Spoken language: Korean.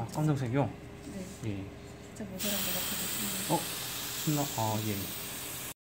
검정색이요? 네. 예. 진짜 모자란 것 같아서. 신나, 예.